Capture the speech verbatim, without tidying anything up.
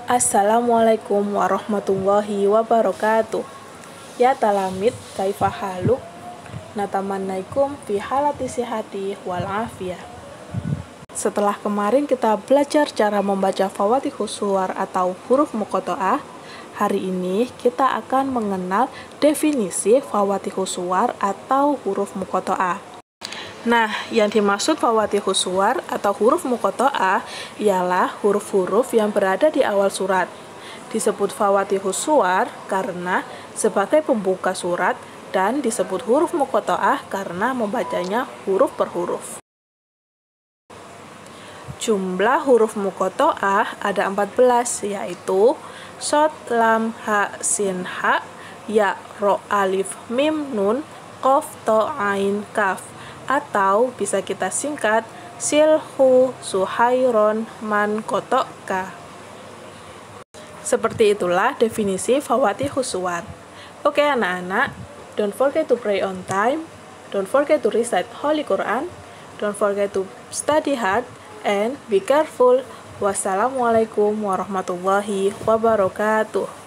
Assalamualaikum warahmatullahi wabarakatuh. Ya talamid, kaifa haluk? Natamannaikum fi halati sihati wal afiyah. Setelah kemarin kita belajar cara membaca Fawatihus Suwar atau huruf muqatta'ah, hari ini kita akan mengenal definisi Fawatihus Suwar atau huruf muqatta'ah. Nah, yang dimaksud Fawatihus Suwar atau huruf muqatta'ah ialah huruf-huruf yang berada di awal surat. Disebut Fawatihus Suwar karena sebagai pembuka surat dan disebut huruf muqatta'ah karena membacanya huruf per huruf. Jumlah huruf muqatta'ah ada empat belas, yaitu shad, lam, ha, sin, ha, ya, ro, alif, mim, nun, qaf, ta, ain, kaf, atau bisa kita singkat silhu, suhairon, man, kotok, ka. Seperti itulah definisi Fawatihus Suwar. Oke anak-anak, don't forget to pray on time, don't forget to recite Holy Quran, don't forget to study hard, and be careful. Wassalamualaikum warahmatullahi wabarakatuh.